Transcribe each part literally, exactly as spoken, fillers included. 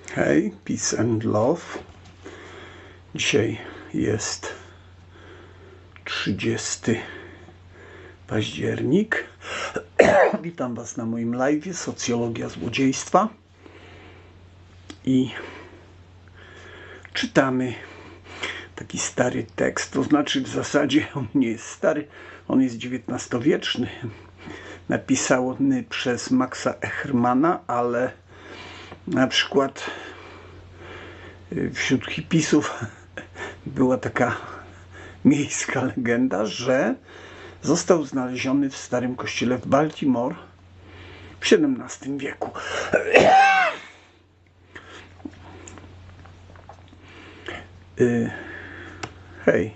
Hej, peace and love. Dzisiaj jest trzydziesty październik. Witam Was na moim live'ie Socjologia złodziejstwa. I czytamy taki stary tekst, to znaczy w zasadzie on nie jest stary, on jest dziewiętnastowieczny. Napisany przez Maxa Ehrmana, ale na przykład wśród hipisów była taka miejska legenda, że został znaleziony w starym kościele w Baltimore w siedemnastym wieku. Hej.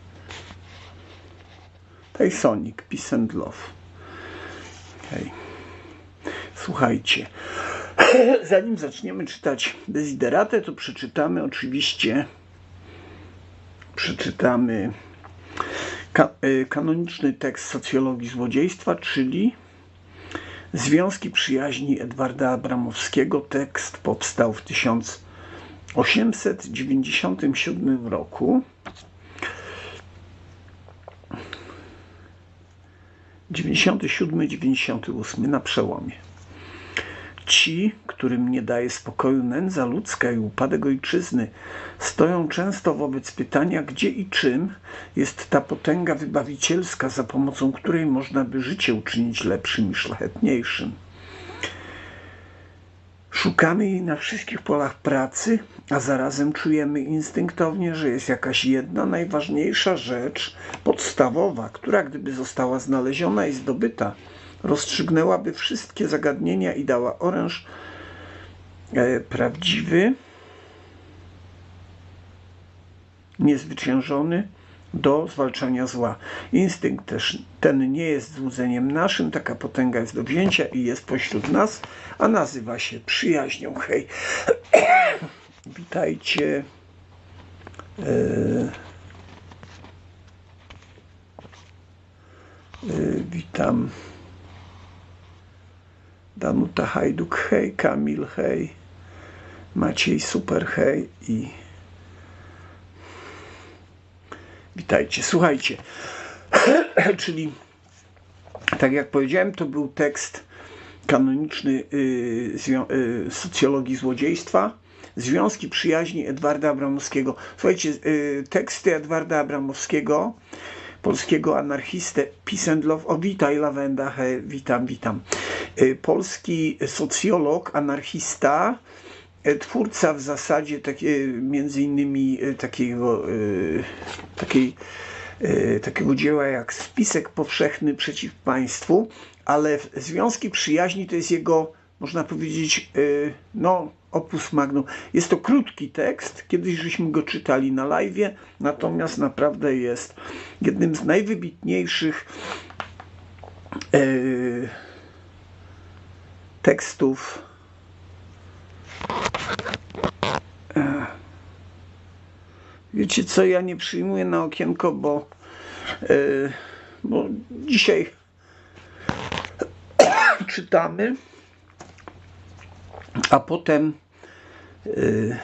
Hej Sonic, peace and love. Hej. Słuchajcie. Zanim zaczniemy czytać Desideratę, to przeczytamy oczywiście przeczytamy ka kanoniczny tekst Socjologii złodziejstwa, czyli Związki przyjaźni Edwarda Abramowskiego. Tekst powstał w tysiąc osiemset dziewięćdziesiątym siódmym roku. dziewięćdziesiąty siódmy dziewięćdziesiąty ósmy, na przełomie. Ci, którym nie daje spokoju nędza ludzka i upadek ojczyzny, stoją często wobec pytania, gdzie i czym jest ta potęga wybawicielska, za pomocą której można by życie uczynić lepszym i szlachetniejszym. Szukamy jej na wszystkich polach pracy, a zarazem czujemy instynktownie, że jest jakaś jedna najważniejsza rzecz, podstawowa, która gdyby została znaleziona i zdobyta, rozstrzygnęłaby wszystkie zagadnienia i dała oręż e, prawdziwy, niezwyciężony do zwalczania zła. Instynkt też ten nie jest złudzeniem naszym, taka potęga jest do wzięcia i jest pośród nas, a nazywa się przyjaźnią. Hej, witajcie. E, e, witam. Danuta Hajduk, hej, Kamil, hej, Maciej, super, hej i witajcie. Słuchajcie, czyli tak jak powiedziałem, to był tekst kanoniczny yy, yy, Socjologii złodziejstwa, Związki przyjaźni Edwarda Abramowskiego. Słuchajcie, yy, teksty Edwarda Abramowskiego, polskiego anarchistę, peace and love, o witaj Lawenda, hej, witam, witam. Polski socjolog, anarchista, twórca w zasadzie takie, między innymi takiego, takiej, takiego dzieła jak Spisek Powszechny przeciw Państwu, ale Związki przyjaźni to jest jego, można powiedzieć, no, opus magnum. Jest to krótki tekst, kiedyś żeśmy go czytali na live'ie, natomiast naprawdę jest jednym z najwybitniejszych yy, tekstów wiecie co, ja nie przyjmuję na okienko, bo, yy, bo dzisiaj czytamy, a potem yy,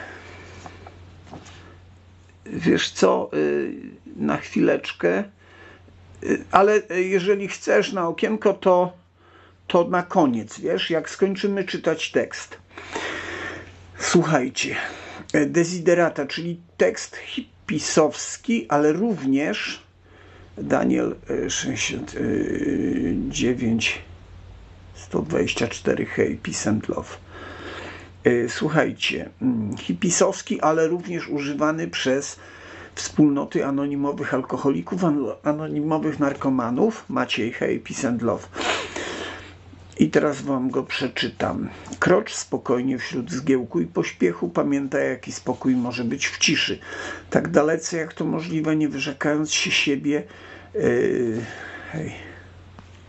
wiesz co, yy, na chwileczkę, yy, ale jeżeli chcesz na okienko, to to na koniec, wiesz, jak skończymy czytać tekst. Słuchajcie, Desiderata, czyli tekst hipisowski, ale również Daniel sześćdziesiąt dziewięć sto dwadzieścia cztery, hej, peace and love. Słuchajcie, hipisowski, ale również używany przez wspólnoty anonimowych alkoholików, anonimowych narkomanów. Maciej, hej, peace and love. I teraz wam go przeczytam. Krocz spokojnie wśród zgiełku i pośpiechu, pamiętaj, jaki spokój może być w ciszy. Tak dalece jak to możliwe, nie wyrzekając się siebie. Yy, hej.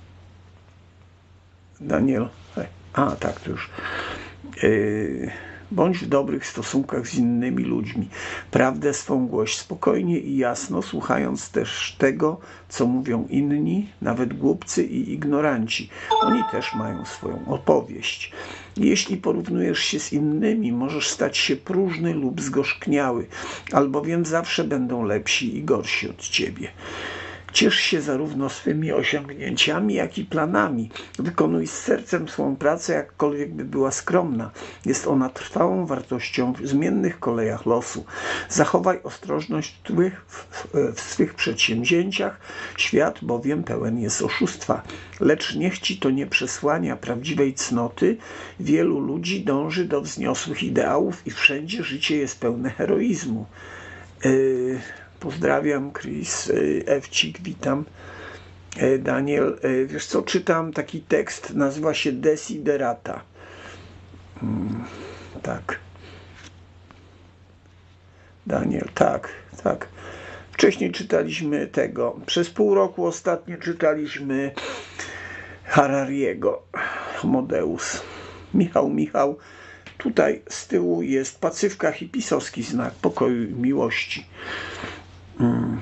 Daniel, hej. A, tak, to już. Yy, Bądź w dobrych stosunkach z innymi ludźmi. Prawdę swą głoś spokojnie i jasno, słuchając też tego, co mówią inni, nawet głupcy i ignoranci. Oni też mają swoją opowieść. Jeśli porównujesz się z innymi, możesz stać się próżny lub zgorzkniały, albowiem zawsze będą lepsi i gorsi od ciebie. Ciesz się zarówno swymi osiągnięciami, jak i planami. Wykonuj z sercem swą pracę, jakkolwiek by była skromna. Jest ona trwałą wartością w zmiennych kolejach losu. Zachowaj ostrożność w, twych, w, w swych przedsięwzięciach. Świat bowiem pełen jest oszustwa. Lecz niech ci to nie przesłania prawdziwej cnoty. Wielu ludzi dąży do wzniosłych ideałów i wszędzie życie jest pełne heroizmu. Yy... Pozdrawiam, Chris, Ewcik, witam. Daniel, wiesz co, czytam taki tekst, nazywa się Desiderata. Hmm, tak. Daniel, tak, tak. Wcześniej czytaliśmy tego. Przez pół roku ostatnio czytaliśmy Harariego, Homo Deus. Michał, Michał. Tutaj z tyłu jest pacyfka, hipisowski znak pokoju i miłości. Hmm.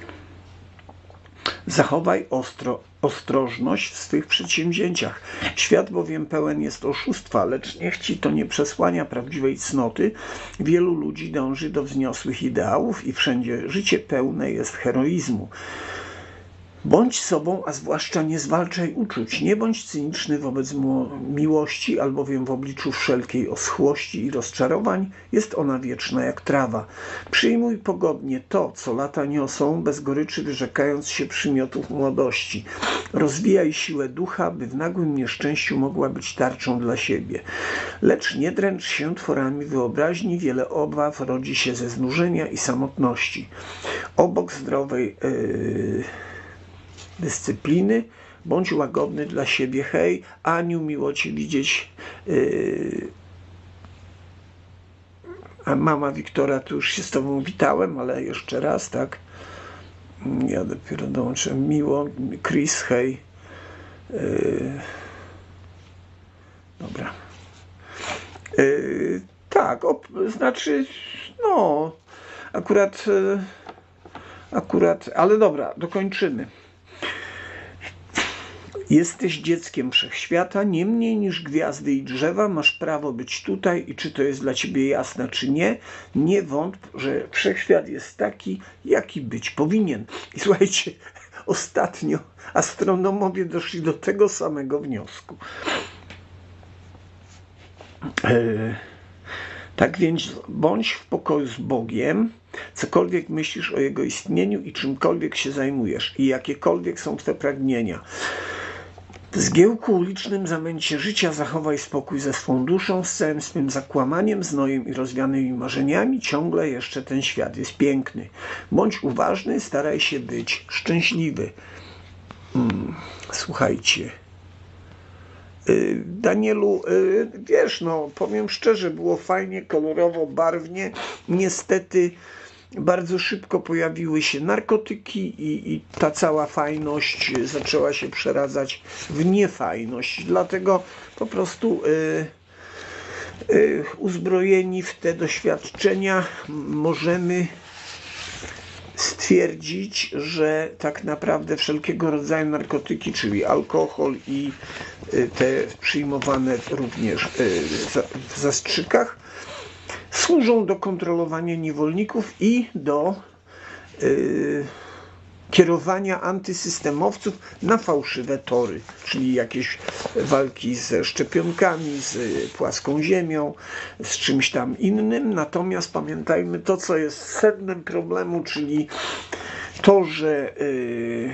Zachowaj ostro, ostrożność w swych przedsięwzięciach. Świat bowiem pełen jest oszustwa, lecz niech ci to nie przesłania prawdziwej cnoty. Wielu ludzi dąży do wzniosłych ideałów i wszędzie życie pełne jest heroizmu. Bądź sobą, a zwłaszcza nie zwalczaj uczuć. Nie bądź cyniczny wobec miłości, albowiem w obliczu wszelkiej oschłości i rozczarowań jest ona wieczna jak trawa. Przyjmuj pogodnie to, co lata niosą, bez goryczy wyrzekając się przymiotów młodości. Rozwijaj siłę ducha, by w nagłym nieszczęściu mogła być tarczą dla siebie. Lecz nie dręcz się tworami wyobraźni, wiele obaw rodzi się ze znużenia i samotności. Obok zdrowej yy, dyscypliny, bądź łagodny dla siebie. Hej, Aniu, miło cię widzieć. Yy... A mama Wiktora, tu już się z tobą witałem, ale jeszcze raz, tak? Ja dopiero dołączę. Miło. Chris, hej. Yy... Dobra. Yy, tak, op, znaczy, no, akurat, yy, akurat, ale dobra, dokończymy. Jesteś dzieckiem wszechświata, nie mniej niż gwiazdy i drzewa, masz prawo być tutaj i czy to jest dla ciebie jasne, czy nie, nie wątp, że wszechświat jest taki, jaki być powinien. I słuchajcie, ostatnio astronomowie doszli do tego samego wniosku. Eee, tak więc bądź w pokoju z Bogiem, cokolwiek myślisz o Jego istnieniu i czymkolwiek się zajmujesz i jakiekolwiek są twe pragnienia. W zgiełku ulicznym zamęcie życia zachowaj spokój ze swą duszą, z całym swym zakłamaniem, znojem i rozwianymi marzeniami. Ciągle jeszcze ten świat jest piękny. Bądź uważny, staraj się być szczęśliwy. Hmm, słuchajcie. Yy, Danielu, yy, wiesz, no powiem szczerze, było fajnie, kolorowo, barwnie. Niestety bardzo szybko pojawiły się narkotyki i, i ta cała fajność zaczęła się przeradzać w niefajność. Dlatego po prostu y, y, uzbrojeni w te doświadczenia możemy stwierdzić, że tak naprawdę wszelkiego rodzaju narkotyki, czyli alkohol i y, te przyjmowane również y, w zastrzykach, służą do kontrolowania niewolników i do yy, kierowania antysystemowców na fałszywe tory, czyli jakieś walki ze szczepionkami, z płaską ziemią, z czymś tam innym. Natomiast pamiętajmy to, co jest sednem problemu, czyli to, że yy,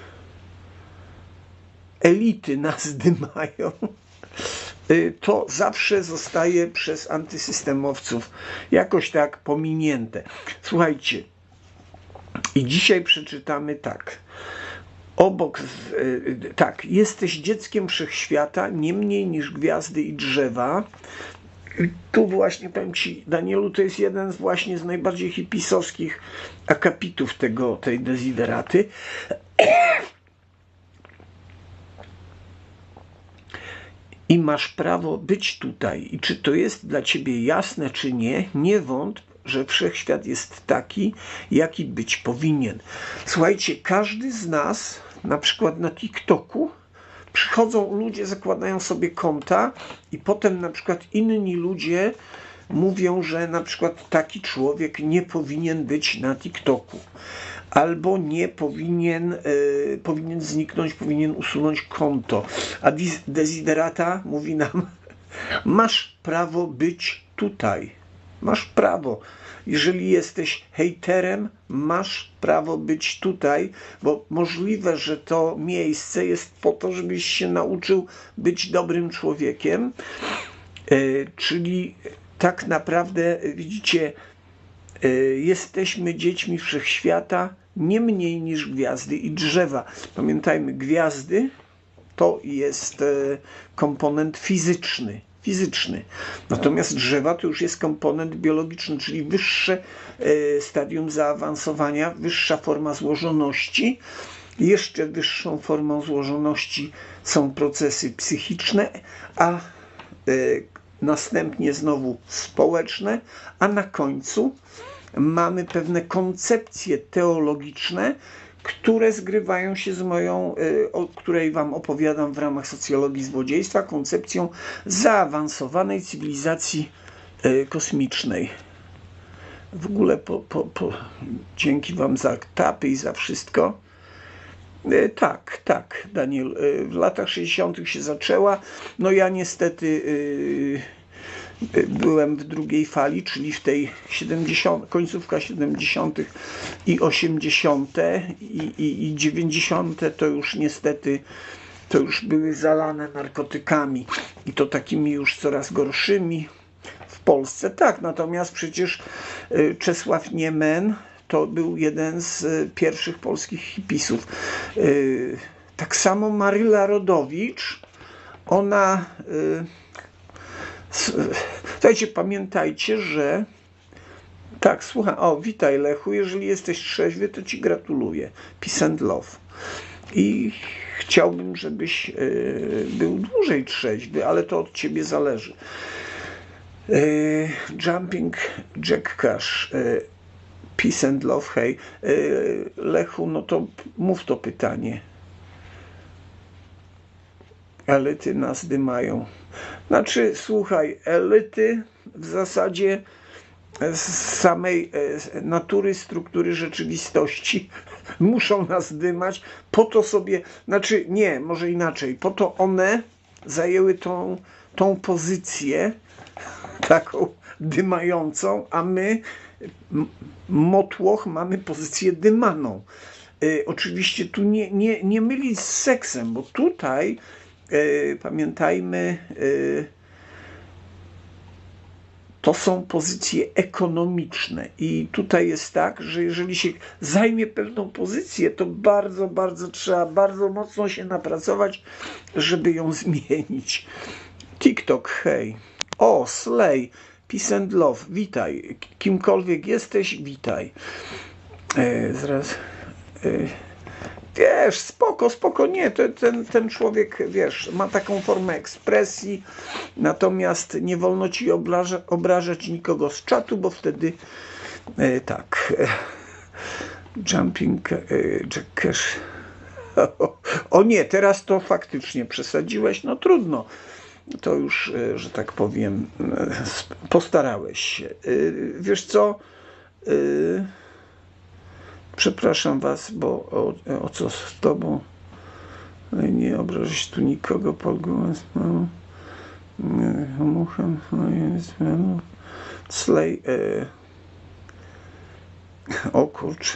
elity nas dymają, to zawsze zostaje przez antysystemowców jakoś tak pominięte. Słuchajcie, i dzisiaj przeczytamy tak. Obok, tak, jesteś dzieckiem wszechświata, nie mniej niż gwiazdy i drzewa. I tu właśnie powiem ci, Danielu, to jest jeden z właśnie z najbardziej hipisowskich akapitów tego, tej desideraty. i masz prawo być tutaj. I czy to jest dla ciebie jasne, czy nie, nie wątp, że wszechświat jest taki, jaki być powinien. Słuchajcie, każdy z nas, na przykład na TikToku, przychodzą ludzie, zakładają sobie konta i potem na przykład inni ludzie mówią, że na przykład taki człowiek nie powinien być na TikToku. Albo nie powinien, y, powinien zniknąć, powinien usunąć konto. A Desiderata mówi nam, masz prawo być tutaj. Masz prawo. Jeżeli jesteś hejterem, masz prawo być tutaj, bo możliwe, że to miejsce jest po to, żebyś się nauczył być dobrym człowiekiem. Y, czyli tak naprawdę, widzicie, y, jesteśmy dziećmi wszechświata, nie mniej niż gwiazdy i drzewa. Pamiętajmy, gwiazdy to jest komponent fizyczny. fizyczny. Natomiast drzewa to już jest komponent biologiczny, czyli wyższe stadium zaawansowania, wyższa forma złożoności. Jeszcze wyższą formą złożoności są procesy psychiczne, a następnie znowu społeczne, a na końcu mamy pewne koncepcje teologiczne, które zgrywają się z moją, o której wam opowiadam w ramach socjologii złodziejstwa, koncepcją zaawansowanej cywilizacji kosmicznej. W ogóle po, po, po, dzięki wam za tapy i za wszystko. Tak, tak, Daniel, w latach sześćdziesiątych się zaczęła. No ja niestety byłem w drugiej fali, czyli w tej siedemdziesiątych, końcówka siedemdziesiątych i osiemdziesiąte i, i, i dziewięćdziesiąte to już niestety to już były zalane narkotykami i to takimi już coraz gorszymi w Polsce. Tak, natomiast przecież Czesław Niemen to był jeden z pierwszych polskich hipisów. Tak samo Maryla Rodowicz, ona... Słuchajcie, pamiętajcie, że tak, słuchaj, o, witaj Lechu, jeżeli jesteś trzeźwy, to ci gratuluję. Peace and love. I chciałbym, żebyś y, był dłużej trzeźwy, ale to od ciebie zależy. Y, jumping Jack Cash. Y, peace and love, hej. Y, Lechu, no to mów to pytanie. Elity nas dymają. Znaczy, słuchaj, elity w zasadzie z samej natury, struktury rzeczywistości muszą nas dymać, po to sobie, znaczy nie, może inaczej, po to one zajęły tą, tą pozycję taką dymającą, a my, motłoch, mamy pozycję dymaną. Y, oczywiście tu nie, nie, nie mylić z seksem, bo tutaj y, pamiętajmy, y, to są pozycje ekonomiczne i tutaj jest tak, że jeżeli się zajmie pewną pozycję, to bardzo, bardzo trzeba bardzo mocno się napracować, żeby ją zmienić. TikTok, hej. O, Slay, peace and love, witaj. Kimkolwiek jesteś, witaj. E, zaraz... E, Wiesz, spoko, spoko, nie, ten, ten, ten człowiek, wiesz, ma taką formę ekspresji, natomiast nie wolno ci obraża, obrażać nikogo z czatu, bo wtedy e, tak, e, jumping e, Jack Cash, o, o nie, teraz to faktycznie przesadziłeś, no trudno, to już, e, że tak powiem, e, postarałeś się. E, wiesz co, e, przepraszam was, bo o, o co z tobą? Nie obrażać tu nikogo, Polgułas, no. Muchem, no jest, no. Slay, e... o kurcz.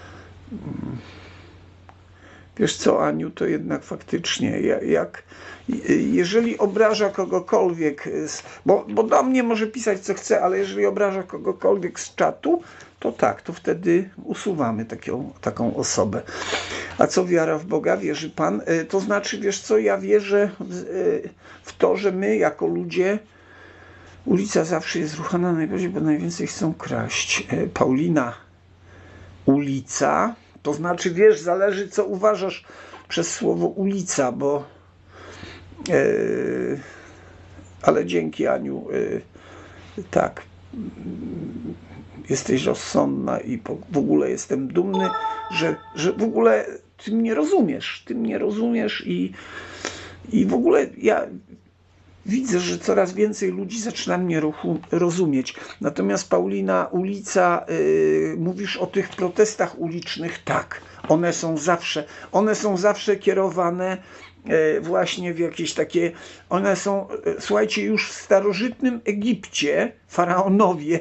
Wiesz co, Aniu, to jednak faktycznie, jak, jeżeli obraża kogokolwiek, bo, bo do mnie może pisać co chce, ale jeżeli obraża kogokolwiek z czatu, to tak, to wtedy usuwamy taką, taką osobę. A co wiara w Boga? Wierzy Pan? To znaczy, wiesz co, ja wierzę w to, że my jako ludzie, ulica zawsze jest ruchana najbardziej, bo najwięcej chcą kraść. Paulina, ulica, to znaczy, wiesz, zależy co uważasz przez słowo ulica, bo yy, ale dzięki, Aniu, tak, jesteś rozsądna i w ogóle jestem dumny, że, że w ogóle ty mnie rozumiesz, ty mnie rozumiesz i, i w ogóle ja widzę, że coraz więcej ludzi zaczyna mnie ruchu, rozumieć. Natomiast Paulina, ulica, yy, mówisz o tych protestach ulicznych, tak, one są zawsze, one są zawsze kierowane yy, właśnie w jakieś takie, one są, yy, słuchajcie, już w starożytnym Egipcie faraonowie,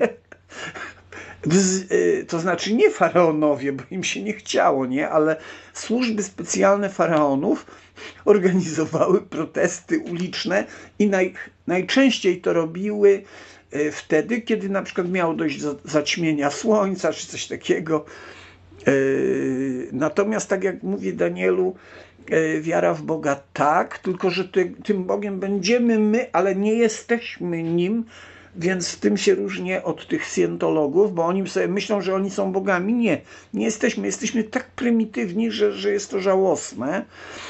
to znaczy nie faraonowie, bo im się nie chciało, nie, ale służby specjalne faraonów organizowały protesty uliczne i naj, najczęściej to robiły wtedy, kiedy na przykład miało dojść do zaćmienia słońca, czy coś takiego. Natomiast tak jak mówi Danielu, wiara w Boga tak, tylko że ty, tym Bogiem będziemy my, ale nie jesteśmy Nim, więc w tym się różnię od tych scientologów, bo oni sobie myślą, że oni są bogami. Nie, nie jesteśmy. Jesteśmy tak prymitywni, że, że jest to żałosne.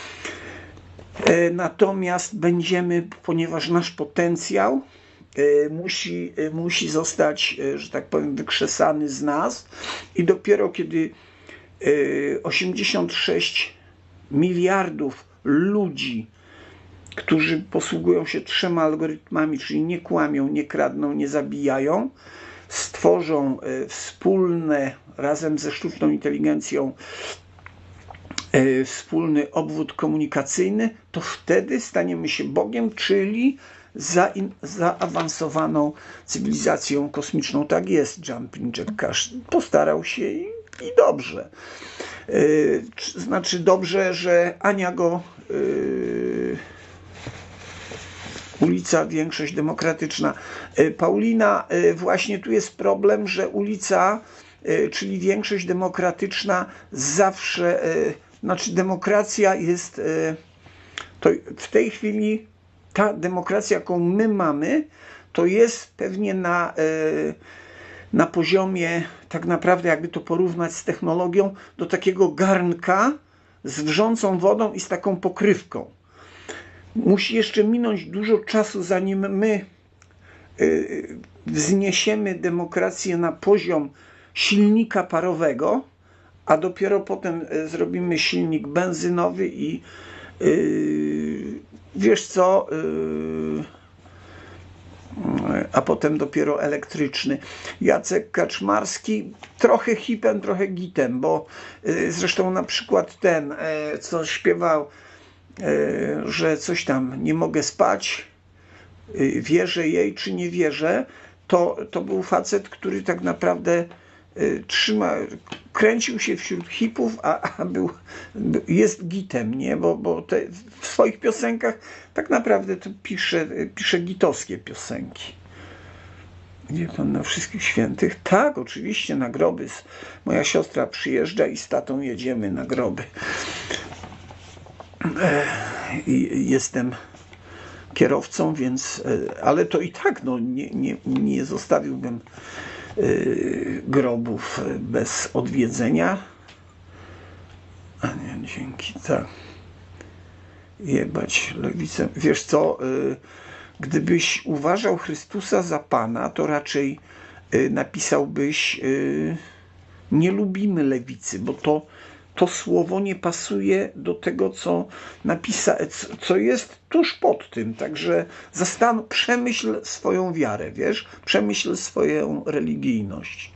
Natomiast będziemy, ponieważ nasz potencjał musi, musi zostać, że tak powiem, wykrzesany z nas i dopiero kiedy osiemdziesiąt sześć miliardów ludzi, którzy posługują się trzema algorytmami, czyli nie kłamią, nie kradną, nie zabijają, stworzą wspólne, razem ze sztuczną inteligencją, wspólny obwód komunikacyjny, to wtedy staniemy się Bogiem, czyli za zaawansowaną cywilizacją kosmiczną. Tak jest, Jumping Jack Cash postarał się i, i dobrze. Yy, znaczy dobrze, że Ania go... Yy, ulica, większość demokratyczna. Paulina, właśnie tu jest problem, że ulica, czyli większość demokratyczna zawsze, znaczy demokracja jest, to w tej chwili ta demokracja, jaką my mamy, to jest pewnie na, na poziomie, tak naprawdę jakby to porównać z technologią, do takiego garnka z wrzącą wodą i z taką pokrywką. Musi jeszcze minąć dużo czasu, zanim my wzniesiemy demokrację na poziom silnika parowego, a dopiero potem zrobimy silnik benzynowy i yy, wiesz co, yy, a potem dopiero elektryczny. Jacek Kaczmarski, trochę hipem, trochę gitem, bo yy, zresztą na przykład ten, yy, co śpiewał, że coś tam nie mogę spać, wierzę jej czy nie wierzę, to, to był facet, który tak naprawdę trzyma, kręcił się wśród hipów, a, a był, jest gitem, nie? Bo, bo te, w swoich piosenkach tak naprawdę to pisze, pisze gitowskie piosenki. Gdzie pan na wszystkich świętych? Tak, oczywiście, na groby. Moja siostra przyjeżdża i z tatą jedziemy na groby. I jestem kierowcą, więc, ale to i tak no, nie, nie, nie zostawiłbym grobów bez odwiedzenia. A nie, dzięki, tak. Jebać lewicę. Wiesz co, gdybyś uważał Chrystusa za Pana, to raczej napisałbyś nie lubimy lewicy, bo to to słowo nie pasuje do tego, co napisa, co jest tuż pod tym. Także zastanów, przemyśl swoją wiarę, wiesz? Przemyśl swoją religijność.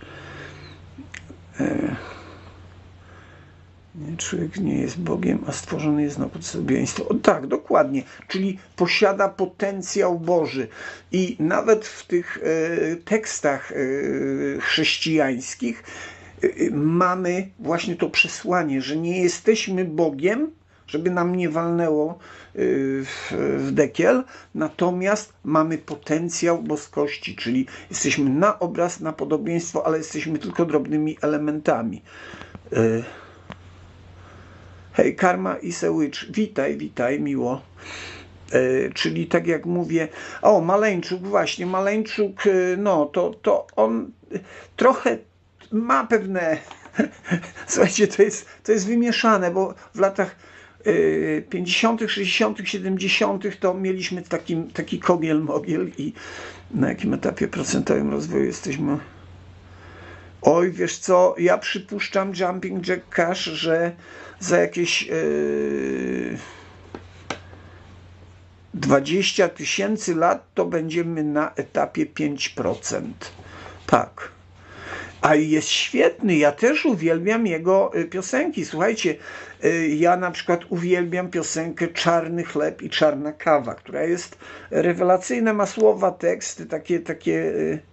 Nie, człowiek nie jest Bogiem, a stworzony jest na podobieństwo. Tak, dokładnie. Czyli posiada potencjał Boży. I nawet w tych e, tekstach e, chrześcijańskich mamy właśnie to przesłanie, że nie jesteśmy Bogiem, żeby nam nie walnęło w dekiel, natomiast mamy potencjał boskości, czyli jesteśmy na obraz, na podobieństwo, ale jesteśmy tylko drobnymi elementami. Hej, Karma i Sewicz, witaj, witaj, miło. Czyli tak jak mówię, o, Maleńczuk, właśnie, Maleńczuk, no, to, to on trochę ma pewne, słuchajcie, to jest, to jest wymieszane, bo w latach pięćdziesiątych, sześćdziesiątych, siedemdziesiątych to mieliśmy taki, taki kogiel-mogiel i na jakim etapie procentowym rozwoju jesteśmy? Oj, wiesz co, ja przypuszczam, Jumping Jack Cash, że za jakieś yy, dwadzieścia tysięcy lat to będziemy na etapie pięć procent. Tak. A jest świetny, ja też uwielbiam jego piosenki. Słuchajcie, ja na przykład uwielbiam piosenkę Czarny chleb i czarna kawa, która jest rewelacyjna, ma słowa, teksty, takie, takie...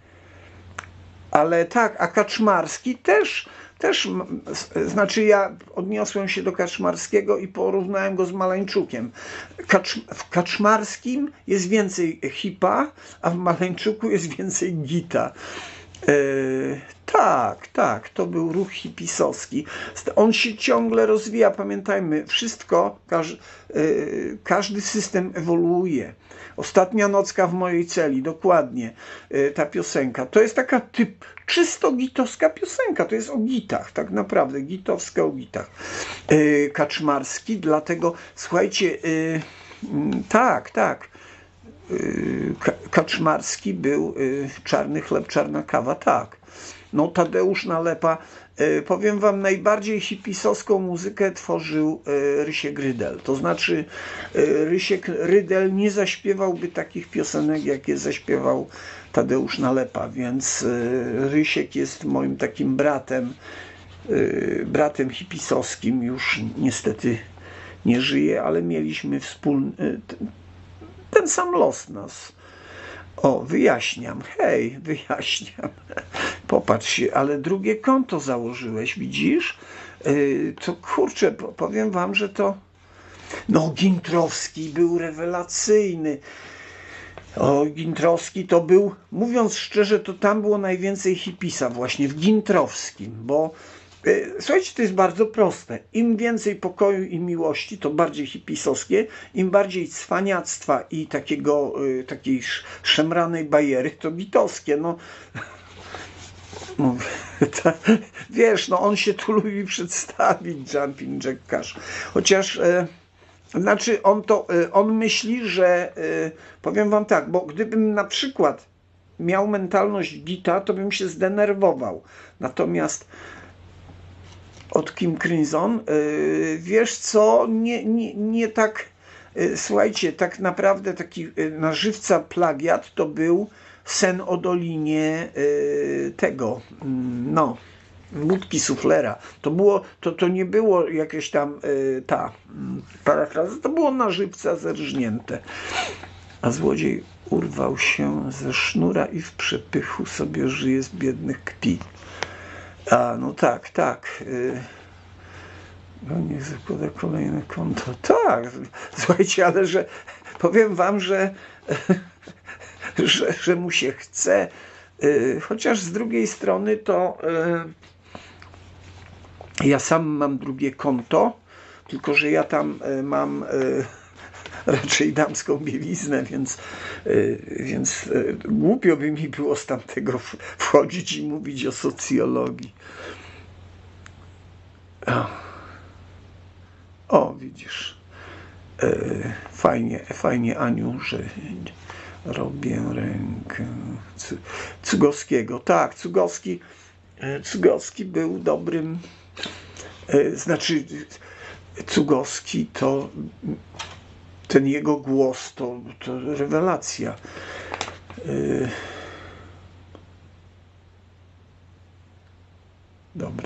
Ale tak, a Kaczmarski też, też, znaczy ja odniosłem się do Kaczmarskiego i porównałem go z Maleńczukiem. Kacz, w Kaczmarskim jest więcej hipa, a w Maleńczuku jest więcej gita. Yy, tak, tak, to był ruch hipisowski. On się ciągle rozwija, pamiętajmy, wszystko, każ, yy, każdy system ewoluuje. Ostatnia nocka w mojej celi, dokładnie, yy, ta piosenka, to jest taka typ, czysto gitowska piosenka, to jest o gitach, tak naprawdę, gitowska o gitach. Yy, Kaczmarski, dlatego, słuchajcie, yy, yy, tak, tak, Kaczmarski był Czarny chleb, czarna kawa, tak. No Tadeusz Nalepa, powiem wam, najbardziej hipisowską muzykę tworzył Rysiek Rydel. To znaczy Rysiek Rydel nie zaśpiewałby takich piosenek, jakie zaśpiewał Tadeusz Nalepa, więc Rysiek jest moim takim bratem, bratem hipisowskim, już niestety nie żyje, ale mieliśmy wspólny, ten sam los nas. O, wyjaśniam. Hej, wyjaśniam. Popatrz się, ale drugie konto założyłeś, widzisz? Yy, to kurczę, powiem wam, że to... No, Gintrowski był rewelacyjny. O, Gintrowski to był, mówiąc szczerze, to tam było najwięcej hipisa właśnie w Gintrowskim, bo słuchajcie, to jest bardzo proste. Im więcej pokoju i miłości, to bardziej hipisowskie, im bardziej cwaniactwa i takiego, takiej szemranej bajery, to gitowskie. No, no ta, wiesz, no on się tu lubi przedstawić, Jumping Jack Cash. Chociaż, e, znaczy on to, e, on myśli, że, e, powiem wam tak, bo gdybym na przykład miał mentalność gita, to bym się zdenerwował. Natomiast od Kim Crimson, yy, wiesz co, nie, nie, nie tak, yy, słuchajcie, tak naprawdę taki yy, na żywca plagiat to był Sen o Dolinie yy, tego, yy, no, Budki Suflera. To było, to, to nie było jakieś tam yy, ta yy, parafraza, to było na żywca zerżnięte. A złodziej urwał się ze sznura i w przepychu sobie żyje, z biednych kpi. A, no tak, tak. No niech zakłada kolejne konto. Tak, słuchajcie, ale że powiem wam, że, że, że mu się chce. Chociaż z drugiej strony to ja sam mam drugie konto, tylko że ja tam mam raczej damską bieliznę, więc, więc głupio by mi było z tamtego wchodzić i mówić o socjologii. O, o widzisz. Fajnie, fajnie, Aniu, że robię rękę Cugowskiego. Tak, Cugowski, Cugowski był dobrym, znaczy Cugowski to ten jego głos to, to rewelacja. Yy. Dobra.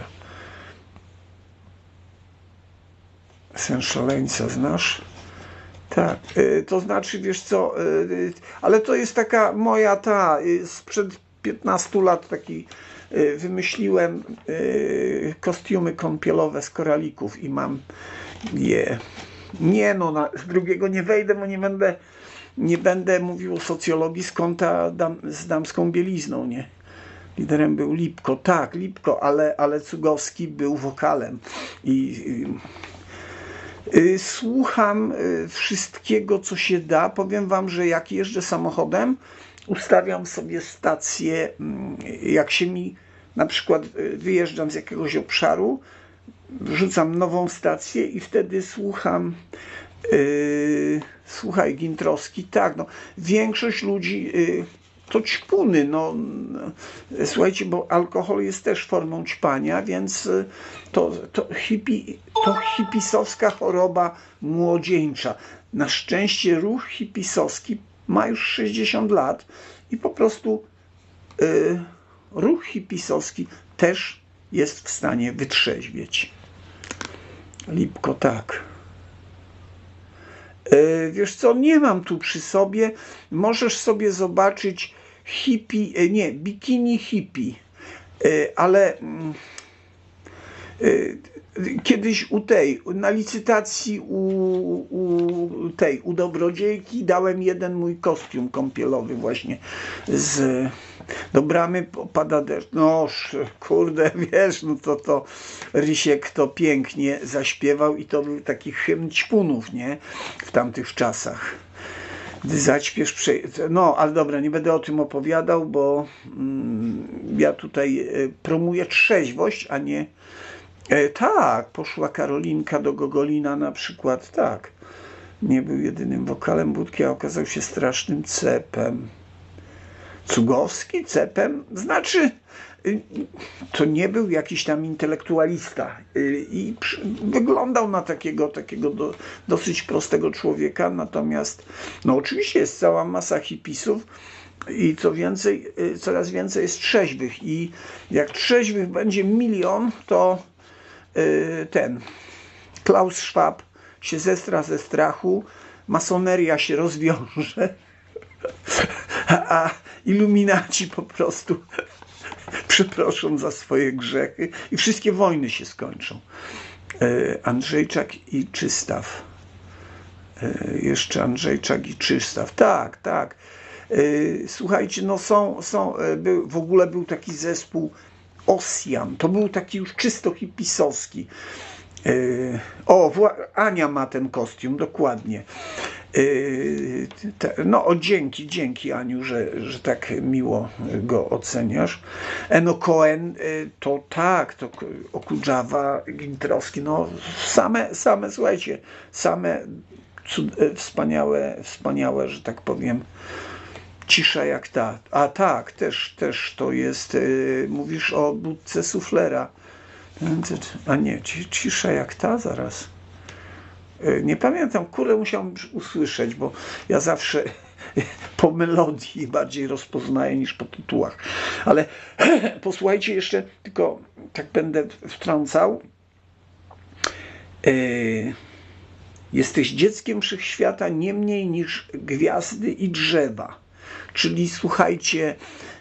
Sen szaleńca znasz? Tak. Yy, to znaczy, wiesz co, yy, ale to jest taka moja ta, yy, sprzed piętnastu lat taki yy, wymyśliłem yy, kostiumy kąpielowe z koralików i mam je. Nie no, na drugiego nie wejdę, bo nie będę, nie będę mówił o socjologii z kąta dam, z damską bielizną, nie? Liderem był Lipko, tak, Lipko, ale, ale Cugowski był wokalem. I y, y, słucham y, wszystkiego, co się da. Powiem wam, że jak jeżdżę samochodem, ustawiam sobie stację, y, jak się mi, na przykład y, wyjeżdżam z jakiegoś obszaru, wrzucam nową stację i wtedy słucham yy, słuchaj, Gintrowski, tak, no, większość ludzi yy, to ćpuny, no, słuchajcie, bo alkohol jest też formą ćpania, więc to, to, hippie, to hipisowska choroba młodzieńcza. Na szczęście ruch hipisowski ma już sześćdziesiąt lat i po prostu yy, ruch hipisowski też jest w stanie wytrzeźwieć. Lipko, tak. Yy, wiesz co, nie mam tu przy sobie. Możesz sobie zobaczyć hippie, nie, bikini hippie, yy, ale yy, kiedyś u tej, na licytacji u, u tej, u Dobrodziejki dałem jeden mój kostium kąpielowy właśnie z do bramy pada deszcz. No kurde, wiesz, no to to Rysiek to pięknie zaśpiewał i to był taki hymn ćpunów, nie? W tamtych czasach. Gdy zaćpiesz, prze... no ale dobra, nie będę o tym opowiadał, bo mm, ja tutaj y, promuję trzeźwość, a nie e, tak, poszła Karolinka do Gogolina na przykład, tak. Nie był jedynym wokalem Budki, a okazał się strasznym cepem. Cugowski cepem, znaczy to nie był jakiś tam intelektualista i wyglądał na takiego, takiego do, dosyć prostego człowieka, natomiast no oczywiście jest cała masa hipisów i co więcej, coraz więcej jest trzeźwych i jak trzeźwych będzie milion, to ten Klaus Schwab się zestra ze strachu, masoneria się rozwiąże, a iluminaci po prostu przeproszą za swoje grzechy i wszystkie wojny się skończą. Andrzejczak i Czystaw. Jeszcze Andrzejczak i Czystaw. Tak, tak. Słuchajcie, no są, są był, w ogóle był taki zespół Ossian. To był taki już czysto hipisowski. O, Ania ma ten kostium, dokładnie. No, o, dzięki, dzięki Aniu, że, że tak miło go oceniasz. Eno Cohen, to tak, to Okudżawa, Gintrowski, no same, same, słuchajcie, same cud, wspaniałe, wspaniałe, że tak powiem, cisza jak ta. A tak, też, też to jest, mówisz o budce suflera. A nie, cisza jak ta, zaraz. Nie pamiętam, kurde, musiałem usłyszeć, bo ja zawsze po melodii bardziej rozpoznaję niż po tytułach. Ale posłuchajcie jeszcze, tylko tak będę wtrącał. Jesteś dzieckiem wszechświata nie mniej niż gwiazdy i drzewa. Czyli słuchajcie,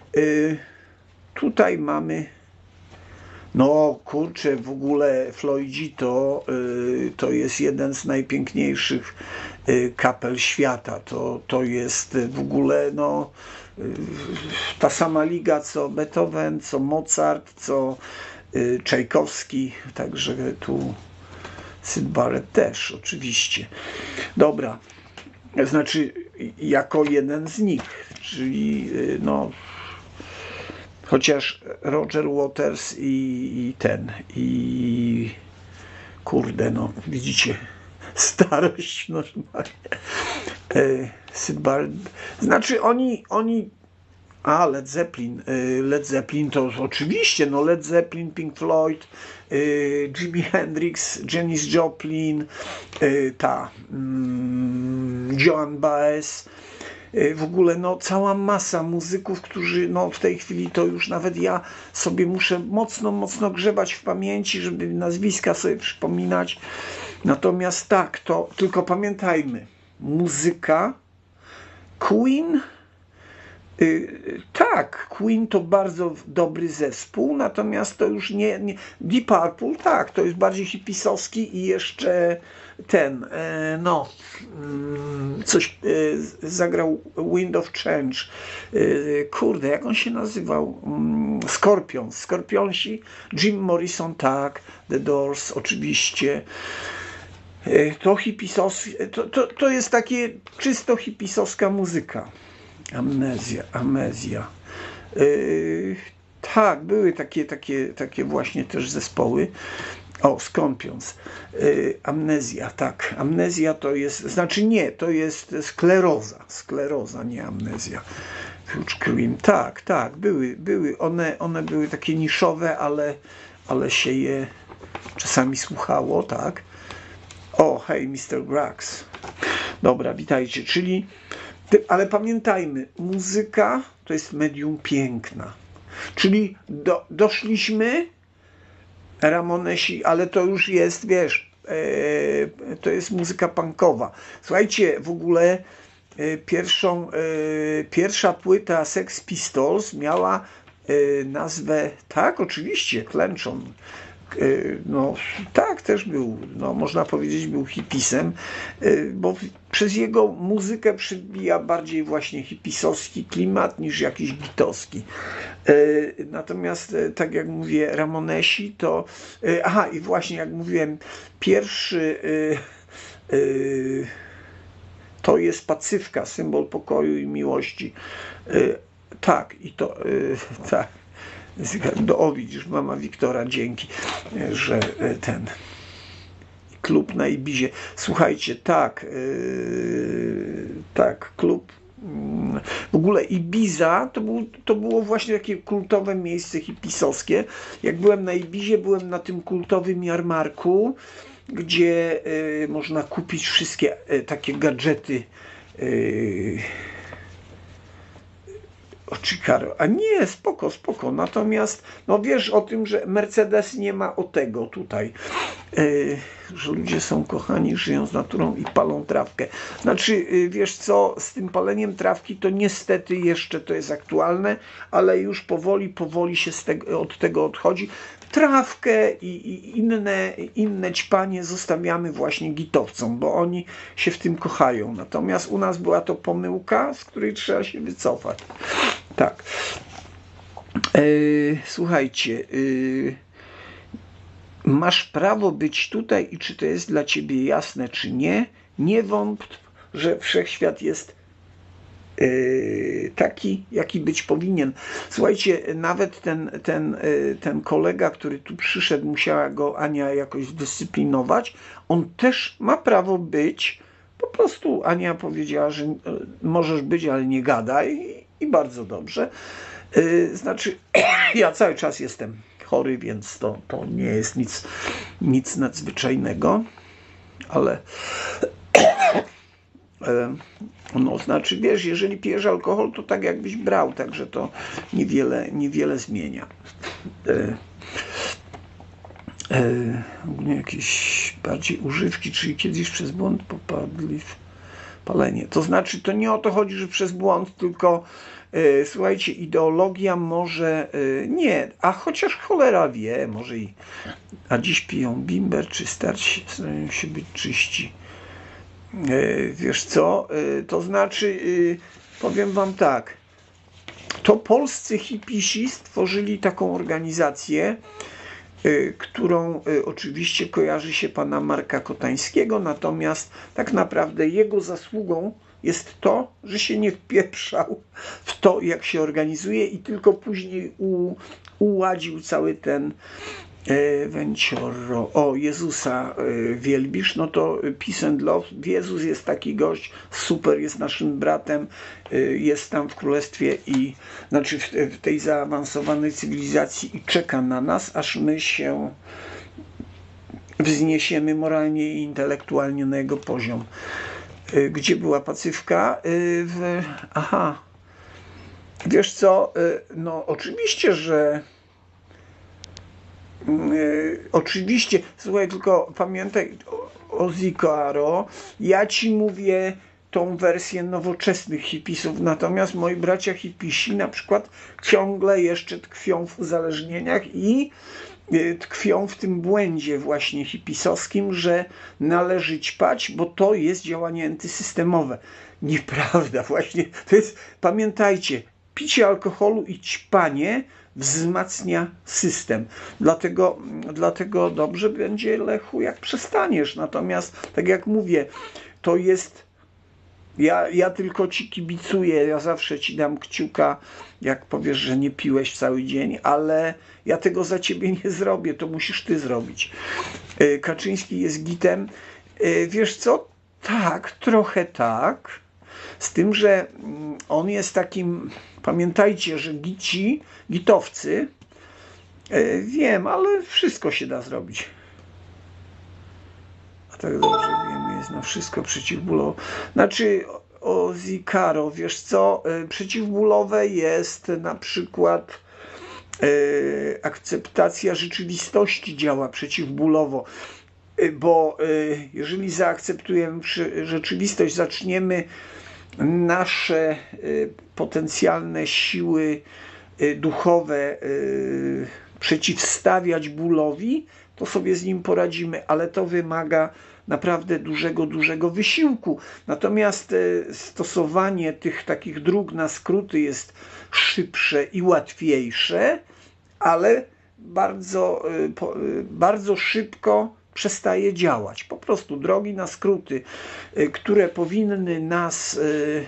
tutaj mamy... No kurczę, w ogóle Floydzito y, to jest jeden z najpiękniejszych y, kapel świata. To, to jest w ogóle no, y, ta sama liga co Beethoven, co Mozart, co y, Czajkowski. Także tu Syd Barrett też oczywiście. Dobra, znaczy jako jeden z nich, czyli y, no... Chociaż Roger Waters i, i ten, i kurde, no widzicie, starość normalnie. E, Syd Barrett, znaczy oni, oni, a Led Zeppelin, Led Zeppelin to oczywiście, no Led Zeppelin, Pink Floyd, Jimi Hendrix, Janis Joplin, ta mm, Joan Baez. W ogóle no, cała masa muzyków, którzy no, w tej chwili to już nawet ja sobie muszę mocno, mocno grzebać w pamięci, żeby nazwiska sobie przypominać. Natomiast tak, to tylko pamiętajmy, muzyka, Queen, yy, tak, Queen to bardzo dobry zespół, natomiast to już nie, nie Deep Purple, tak, to jest bardziej hipisowski i jeszcze ten, no, coś zagrał Wind of Change. Kurde, jak on się nazywał? Scorpions. Scorpionsi, Jim Morrison, tak, The Doors, oczywiście. To hipisowskie, to, to, to jest takie czysto hipisowska muzyka. Amnezja, amnezja. Tak, były takie, takie, takie właśnie też zespoły. O, skąpiąc. Yy, amnezja, tak. Amnezja to jest, znaczy nie, to jest skleroza. Skleroza, nie amnezja. Huge Cream. Tak, tak, były, były. One, one były takie niszowe, ale, ale się je czasami słuchało, tak. O, hej, mister Grax. Dobra, witajcie. Czyli, ale pamiętajmy, muzyka to jest medium piękna. Czyli do, doszliśmy, Ramonesi, ale to już jest, wiesz, e, to jest muzyka punkowa. Słuchajcie, w ogóle e, pierwszą, e, pierwsza płyta Sex Pistols miała e, nazwę, tak, oczywiście, Klęczon. No tak, też był, no można powiedzieć, był hipisem, bo przez jego muzykę przybija bardziej właśnie hipisowski klimat niż jakiś bitowski. Natomiast tak jak mówię, Ramonesi to, aha i właśnie jak mówiłem, pierwszy to jest Pacyfka, symbol pokoju i miłości. Tak, i to, tak. Do, o, widzisz, mama Wiktora, dzięki, że ten klub na Ibizie. Słuchajcie, tak, yy, tak, klub. Yy, w ogóle Ibiza to, był, to było właśnie takie kultowe miejsce hipisowskie. Jak byłem na Ibizie, byłem na tym kultowym jarmarku, gdzie yy, można kupić wszystkie yy, takie gadżety. Yy, O Chicaro. A nie, spoko, spoko. Natomiast, no wiesz o tym, że Mercedes nie ma o tego tutaj. Yy, że ludzie są kochani, żyją z naturą i palą trawkę. Znaczy, yy, wiesz co, z tym paleniem trawki to niestety jeszcze to jest aktualne, ale już powoli, powoli się z tego, od tego odchodzi. Trawkę i, i inne, inne ćpanie zostawiamy właśnie gitowcom, bo oni się w tym kochają. Natomiast u nas była to pomyłka, z której trzeba się wycofać. Tak. Yy, słuchajcie, yy, masz prawo być tutaj i czy to jest dla ciebie jasne, czy nie? Nie wątp, że wszechświat jest Yy, taki, jaki być powinien. Słuchajcie, nawet ten, ten, yy, ten kolega, który tu przyszedł, musiała go Ania jakoś zdyscyplinować, on też ma prawo być. Po prostu Ania powiedziała, że yy, możesz być, ale nie gadaj i, i bardzo dobrze. Yy, znaczy, ja cały czas jestem chory, więc to, to nie jest nic, nic nadzwyczajnego, ale no, znaczy, wiesz, jeżeli pijesz alkohol, to tak jakbyś brał, także to niewiele, niewiele zmienia. E, e, jakieś bardziej używki, czyli kiedyś przez błąd popadli w palenie. To znaczy, to nie o to chodzi, że przez błąd, tylko e, słuchajcie, ideologia może, e, nie, a chociaż cholera wie, może i, a dziś piją bimber, czy starsi starają się być czyści. Wiesz co, to znaczy, powiem wam tak, to polscy hipisi stworzyli taką organizację, którą oczywiście kojarzy się pana Marka Kotańskiego, natomiast tak naprawdę jego zasługą jest to, że się nie wpieprzał w to, jak się organizuje i tylko później u, uładził cały ten Vencioro, o Jezusa wielbisz, no to peace and love. Jezus jest taki gość, super, jest naszym bratem, jest tam w królestwie i znaczy w, w tej zaawansowanej cywilizacji i czeka na nas, aż my się wzniesiemy moralnie i intelektualnie na jego poziom. Gdzie była Pacyfka? W... Aha. Wiesz co, no oczywiście, że Yy, oczywiście, słuchaj, tylko pamiętaj o, o Zikaro, ja ci mówię tą wersję nowoczesnych hipisów, natomiast moi bracia hipisi na przykład ciągle jeszcze tkwią w uzależnieniach i yy, tkwią w tym błędzie właśnie hipisowskim, że należy ćpać, bo to jest działanie antysystemowe. Nieprawda, właśnie, to jest, pamiętajcie, picie alkoholu i ćpanie wzmacnia system. Dlatego, dlatego dobrze będzie, Lechu, jak przestaniesz. Natomiast, tak jak mówię, to jest Ja, ja tylko ci kibicuję, ja zawsze ci dam kciuka, jak powiesz, że nie piłeś cały dzień, ale ja tego za ciebie nie zrobię, to musisz ty zrobić. Kaczyński jest gitem. Wiesz co? Tak, trochę tak. Z tym, że on jest takim, pamiętajcie, że gici, gitowcy, wiem, ale wszystko się da zrobić. A tak dobrze wiemy, jest na wszystko przeciwbólowe. Znaczy, o Zikaro, wiesz co, przeciwbólowe jest na przykład yy, akceptacja rzeczywistości działa przeciwbólowo, yy, bo yy, jeżeli zaakceptujemy rzeczywistość, zaczniemy nasze yy, potencjalne siły yy, duchowe yy, przeciwstawiać bólowi, to sobie z nim poradzimy, ale to wymaga naprawdę dużego, dużego wysiłku. Natomiast stosowanie tych takich dróg na skróty jest szybsze i łatwiejsze, ale bardzo, bardzo szybko przestaje działać. Po prostu drogi na skróty, które powinny nas,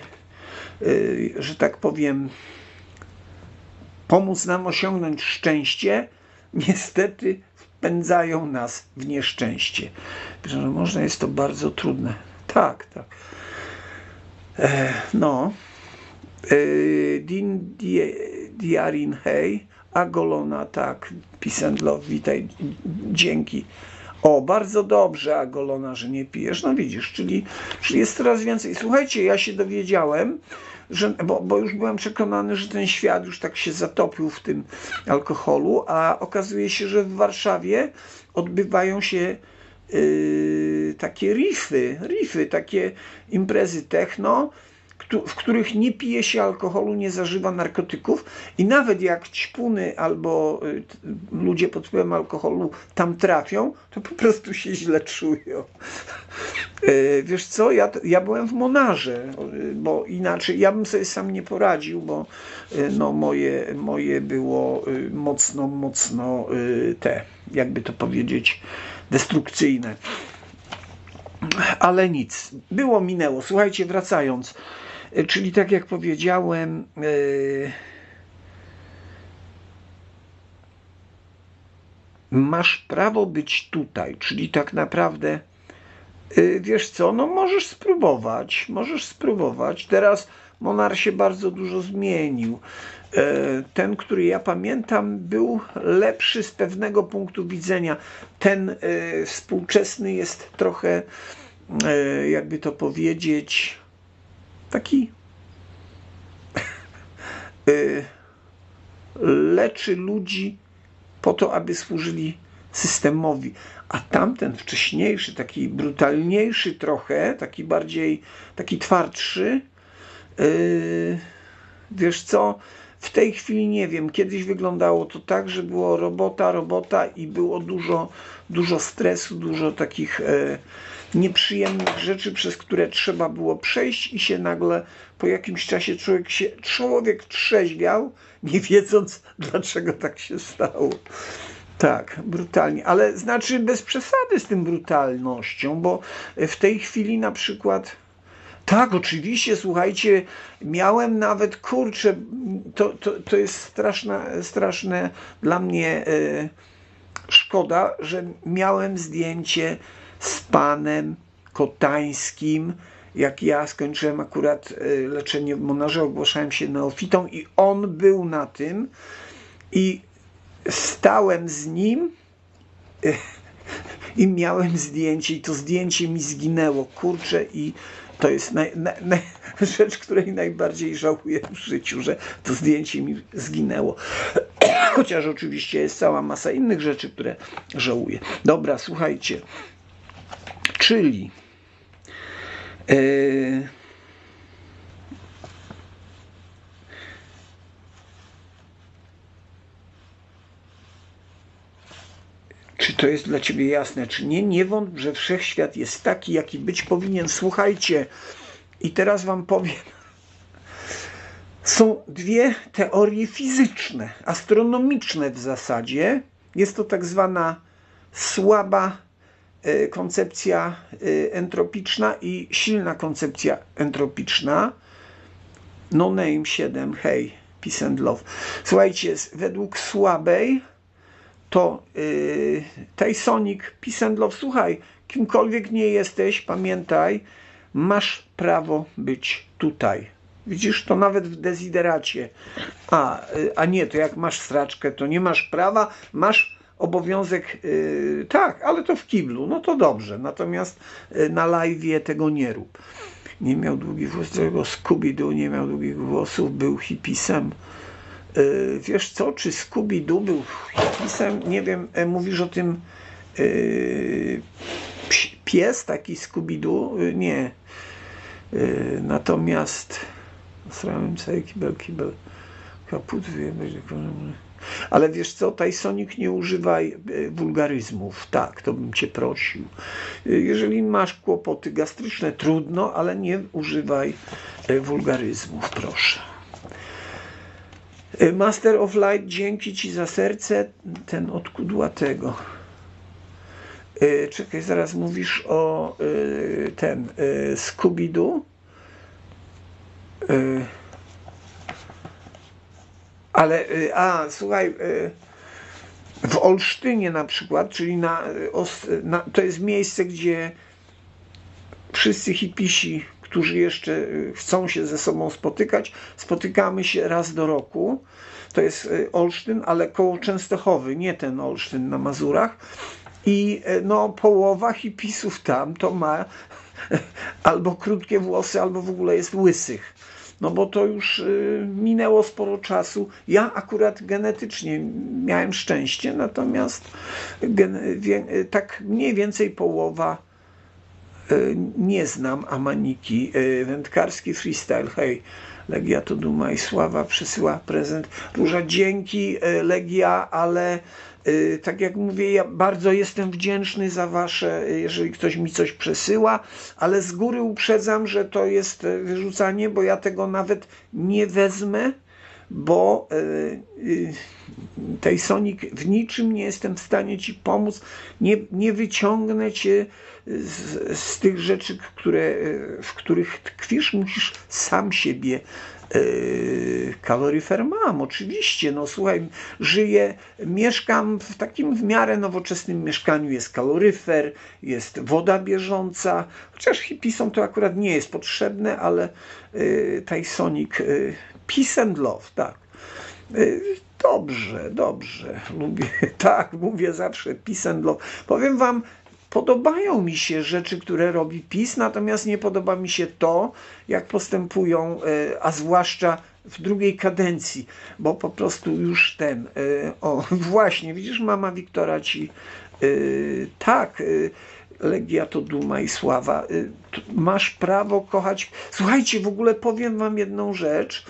że tak powiem, pomóc nam osiągnąć szczęście, niestety wpędzają nas w nieszczęście. Że można, jest to bardzo trudne. Tak, tak. E, no. E, Din Diarin hej, Agolona, tak. Peace and love, witaj, dzięki. O, bardzo dobrze, Agolona, że nie pijesz. No widzisz, czyli, czyli jest coraz więcej. Słuchajcie, ja się dowiedziałem, że, bo, bo już byłem przekonany, że ten świat już tak się zatopił w tym alkoholu, a okazuje się, że w Warszawie odbywają się yy, takie riffy, riffy, takie imprezy techno, w których nie pije się alkoholu, nie zażywa narkotyków i nawet jak ćpuny albo ludzie pod wpływem alkoholu tam trafią, to po prostu się źle czują. Wiesz co, ja, ja byłem w Monarze, bo inaczej ja bym sobie sam nie poradził, bo no moje, moje było mocno, mocno te, jakby to powiedzieć, destrukcyjne. Ale nic, było, minęło. Słuchajcie, wracając, czyli tak jak powiedziałem, yy, masz prawo być tutaj, czyli tak naprawdę, yy, wiesz co, no możesz spróbować, możesz spróbować. Teraz Monar się bardzo dużo zmienił. Yy, ten, który ja pamiętam, był lepszy z pewnego punktu widzenia. Ten yy, współczesny jest trochę, yy, jakby to powiedzieć, taki leczy ludzi po to, aby służyli systemowi. A tamten wcześniejszy, taki brutalniejszy trochę, taki bardziej, taki twardszy, yy, wiesz co, w tej chwili nie wiem, kiedyś wyglądało to tak, że było robota, robota i było dużo, dużo stresu, dużo takich e, nieprzyjemnych rzeczy, przez które trzeba było przejść i się nagle po jakimś czasie człowiek się, człowiek trzeźwiał, nie wiedząc, dlaczego tak się stało. Tak, brutalnie, ale znaczy bez przesady z tym brutalnością, bo w tej chwili na przykład, tak, oczywiście, słuchajcie, miałem nawet, kurczę, to, to, to jest straszne, straszne dla mnie e, szkoda, że miałem zdjęcie z panem Kotańskim, jak ja skończyłem akurat e, leczenie w Monarze, ogłaszałem się neofitą i on był na tym i stałem z nim e, i miałem zdjęcie i to zdjęcie mi zginęło, kurczę, i to jest naj, naj, naj, rzecz, której najbardziej żałuję w życiu, że to zdjęcie mi zginęło. Chociaż oczywiście jest cała masa innych rzeczy, które żałuję. Dobra, słuchajcie. Czyli yy, czy to jest dla ciebie jasne, czy nie? Nie wątp, że wszechświat jest taki, jaki być powinien. Słuchajcie, i teraz wam powiem. Są dwie teorie fizyczne, astronomiczne w zasadzie. Jest to tak zwana słaba koncepcja entropiczna i silna koncepcja entropiczna. No Name siedem, hej, peace and love. Słuchajcie, według słabej to yy, Tysonic, peace and love, słuchaj, kimkolwiek nie jesteś, pamiętaj, masz prawo być tutaj. Widzisz, to nawet w dezideracie. A, a nie, to jak masz straczkę, to nie masz prawa, masz obowiązek, yy, tak, ale to w kiblu, no to dobrze. Natomiast yy, na live'ie tego nie rób. Nie miał długich włosów, tego Scooby-Doo nie miał długich włosów, był hipisem. Yy, wiesz co, czy Scooby-Doo był hipisem? Nie wiem, yy, mówisz o tym yy, pies, taki Scooby-Doo? Yy, nie. Yy, natomiast srałem cały kibel, kibel, kaput, wyjebać. Ale wiesz co, Tysonic, nie używaj wulgaryzmów. Tak, to bym cię prosił. Jeżeli masz kłopoty gastryczne, trudno, ale nie używaj wulgaryzmów, proszę. Master of Light, dzięki ci za serce, ten od kudłatego. Czekaj, zaraz mówisz o ten Scooby-Doo. Ale, a, słuchaj, w Olsztynie na przykład, czyli na, na, to jest miejsce, gdzie wszyscy hipisi, którzy jeszcze chcą się ze sobą spotykać, spotykamy się raz do roku. To jest Olsztyn, ale koło Częstochowy, nie ten Olsztyn na Mazurach. I no, połowa hipisów tam to ma albo krótkie włosy, albo w ogóle jest łysych. No bo to już y, minęło sporo czasu. Ja akurat genetycznie miałem szczęście, natomiast gen, wie, tak mniej więcej połowa y, nie znam Amaniki. Y, wędkarski freestyle, hej, Legia to duma i sława, przesyła prezent. Róża, dzięki, y, Legia, ale y, tak jak mówię, ja bardzo jestem wdzięczny za wasze, jeżeli ktoś mi coś przesyła, ale z góry uprzedzam, że to jest wyrzucanie, bo ja tego nawet nie wezmę, bo y, y, Tysonic, w niczym nie jestem w stanie ci pomóc, nie, nie wyciągnę cię z, z tych rzeczy, które, w których tkwisz, musisz sam siebie. Yy, kaloryfer mam, oczywiście, no słuchaj, żyję, mieszkam w takim w miarę nowoczesnym mieszkaniu, jest kaloryfer, jest woda bieżąca, chociaż hipisom to akurat nie jest potrzebne, ale yy, Tysonic, yy, peace and love, tak. Yy, dobrze, dobrze, lubię, tak, mówię zawsze peace and love. Powiem wam, podobają mi się rzeczy, które robi PiS, natomiast nie podoba mi się to, jak postępują, a zwłaszcza w drugiej kadencji, bo po prostu już ten, o właśnie, widzisz, mama Wiktora ci, tak, Legia to duma i sława, masz prawo kochać. Słuchajcie, w ogóle powiem wam jedną rzecz,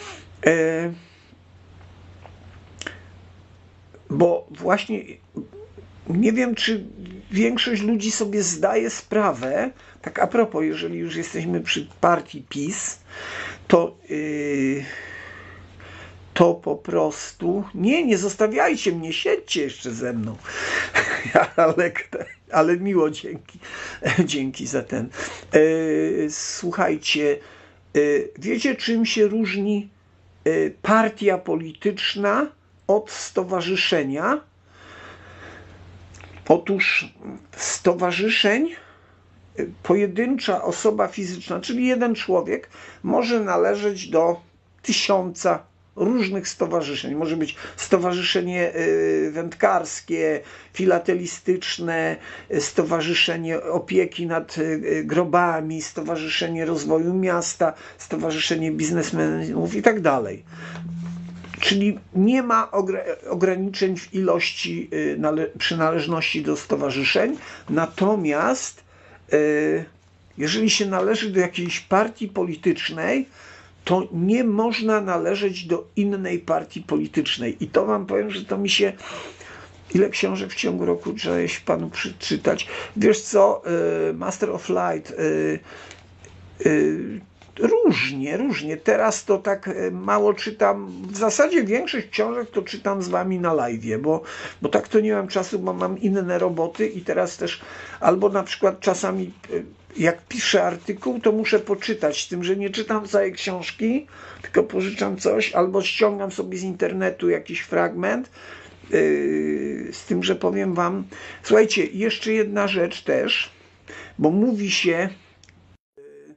bo właśnie nie wiem, czy większość ludzi sobie zdaje sprawę, tak a propos, jeżeli już jesteśmy przy partii PiS, to, yy, to po prostu, nie, nie zostawiajcie mnie, siedźcie jeszcze ze mną, ale, ale miło, dzięki, dzięki za ten. Yy, słuchajcie, yy, wiecie, czym się różni yy, partia polityczna od stowarzyszenia? Otóż stowarzyszeń, pojedyncza osoba fizyczna, czyli jeden człowiek, może należeć do tysiąca różnych stowarzyszeń. Może być stowarzyszenie wędkarskie, filatelistyczne, stowarzyszenie opieki nad grobami, stowarzyszenie rozwoju miasta, stowarzyszenie biznesmenów i tak dalej. Czyli nie ma ograniczeń w ilości przynależności do stowarzyszeń, natomiast jeżeli się należy do jakiejś partii politycznej, to nie można należeć do innej partii politycznej. I to wam powiem, że to mi się... Ile książek w ciągu roku trzeba jeść panu przeczytać? Wiesz co, Master of Light, różnie, różnie. Teraz to tak mało czytam. W zasadzie większość książek to czytam z wami na live'ie, bo, bo tak to nie mam czasu, bo mam inne roboty i teraz też albo na przykład czasami jak piszę artykuł, to muszę poczytać, z tym, że nie czytam całej książki, tylko pożyczam coś, albo ściągam sobie z internetu jakiś fragment, yy, z tym, że powiem wam, słuchajcie, jeszcze jedna rzecz też, bo mówi się, yy,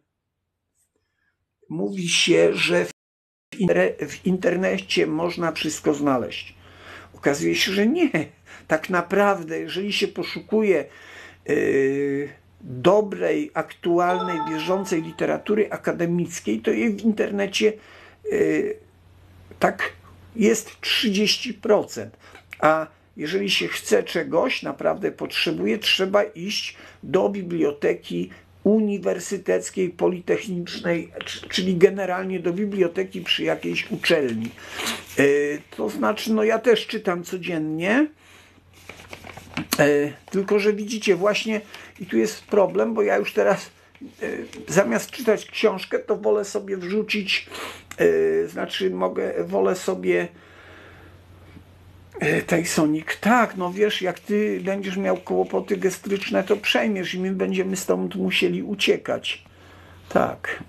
mówi się, że w, inter w internecie można wszystko znaleźć. Okazuje się, że nie. Tak naprawdę, jeżeli się poszukuje yy, dobrej, aktualnej, bieżącej literatury akademickiej, to jej w internecie yy, tak jest trzydzieści procent. A jeżeli się chce czegoś, naprawdę potrzebuje, trzeba iść do biblioteki uniwersyteckiej, politechnicznej, czyli generalnie do biblioteki przy jakiejś uczelni. Yy, to znaczy, no ja też czytam codziennie, yy, tylko że widzicie właśnie, i tu jest problem, bo ja już teraz yy, zamiast czytać książkę, to wolę sobie wrzucić, yy, znaczy mogę, wolę sobie yy, Tysonic. Tak, no wiesz, jak ty będziesz miał kłopoty gastryczne, to przejmiesz i my będziemy stąd musieli uciekać. Tak.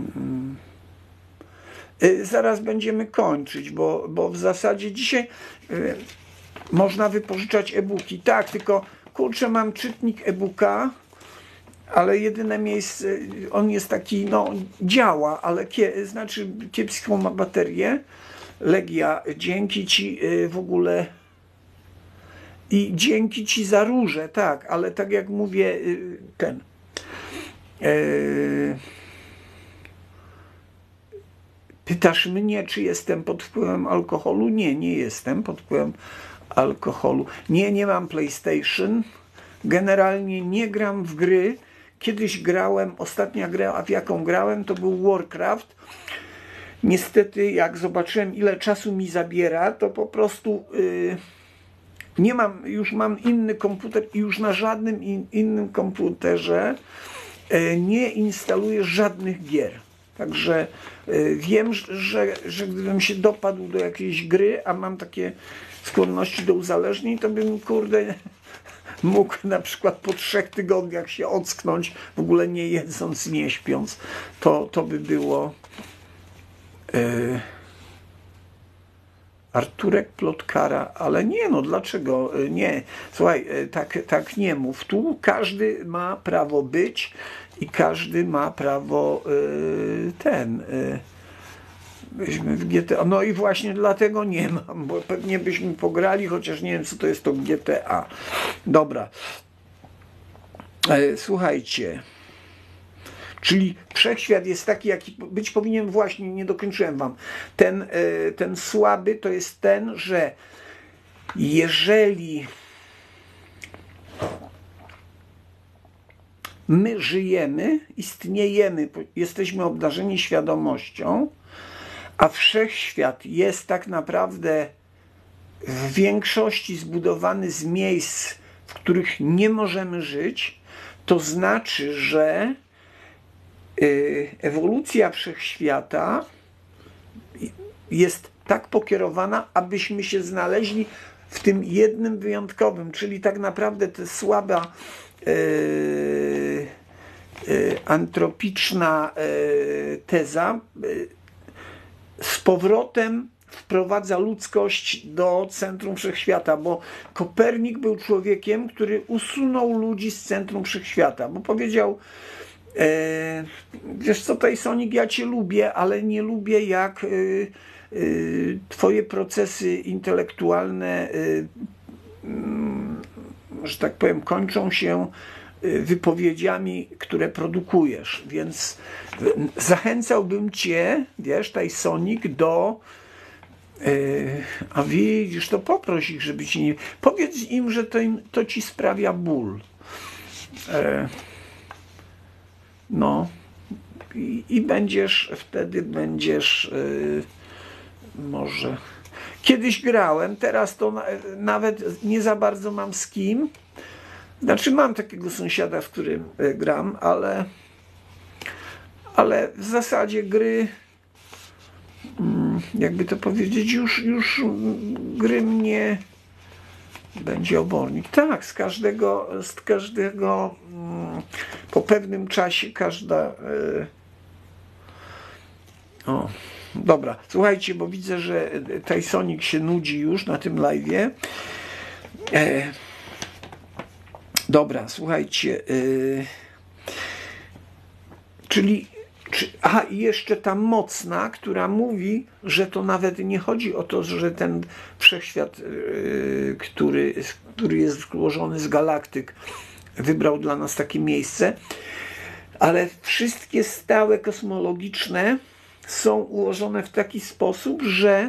Yy, zaraz będziemy kończyć, bo, bo w zasadzie dzisiaj yy, można wypożyczać e-booki. Tak, tylko kurczę, mam czytnik e-booka, ale jedyne miejsce, on jest taki, no działa, ale kie, znaczy kiepską ma baterię. Legia, dzięki ci yy, w ogóle i dzięki ci za róże, tak, ale tak jak mówię, yy, ten yy, pytasz mnie, czy jestem pod wpływem alkoholu? Nie, nie jestem pod wpływem alkoholu. Nie, nie mam PlayStation. Generalnie nie gram w gry. Kiedyś grałem, ostatnia gra, w jaką grałem, to był Warcraft. Niestety, jak zobaczyłem, ile czasu mi zabiera, to po prostu yy, nie mam, już mam inny komputer i już na żadnym in, innym komputerze yy, nie instaluję żadnych gier. Także yy, wiem, że, że gdybym się dopadł do jakiejś gry, a mam takie skłonności do uzależnień, to bym, kurde, mógł na przykład po trzech tygodniach się ocknąć, w ogóle nie jedząc, nie śpiąc. To, to by było... Yy, Arturek Plotkara, ale nie, no dlaczego nie? Słuchaj, tak, tak nie mów. Tu każdy ma prawo być i każdy ma prawo yy, ten... Yy, byśmy w G T A. No i właśnie dlatego nie mam, bo pewnie byśmy pograli, chociaż nie wiem, co to jest to G T A. Dobra. E, słuchajcie. Czyli wszechświat jest taki, jaki być powinien. Właśnie, nie dokończyłem wam. Ten, e, ten słaby to jest ten, że jeżeli my żyjemy, istniejemy, jesteśmy obdarzeni świadomością, a wszechświat jest tak naprawdę w większości zbudowany z miejsc, w których nie możemy żyć, to znaczy, że ewolucja wszechświata jest tak pokierowana, abyśmy się znaleźli w tym jednym wyjątkowym, czyli tak naprawdę ta słaba yy, yy, antropiczna yy, teza yy, z powrotem wprowadza ludzkość do centrum wszechświata, bo Kopernik był człowiekiem, który usunął ludzi z centrum wszechświata, bo powiedział, e, wiesz co, Tysonic, ja cię lubię, ale nie lubię, jak e, e, twoje procesy intelektualne, e, m, że tak powiem, kończą się wypowiedziami, które produkujesz, więc zachęcałbym cię, wiesz, Tysonic, do yy, a widzisz, to poproś ich, żeby ci nie... Powiedz im, że to, im, to ci sprawia ból. E, no i, i będziesz, wtedy będziesz yy, może... Kiedyś grałem, teraz to na, nawet nie za bardzo mam z kim. Znaczy mam takiego sąsiada, w którym gram, ale ale w zasadzie gry, jakby to powiedzieć, już, już gry mnie będzie obornik. Tak, z każdego, z każdego po pewnym czasie każda... O, dobra, słuchajcie, bo widzę, że Tysonik się nudzi już na tym live'ie. E, dobra, słuchajcie, e, czyli, czy, aha, i jeszcze ta mocna, która mówi, że to nawet nie chodzi o to, że ten wszechświat, e, który, który jest złożony z galaktyk, wybrał dla nas takie miejsce, ale wszystkie stałe kosmologiczne są ułożone w taki sposób, że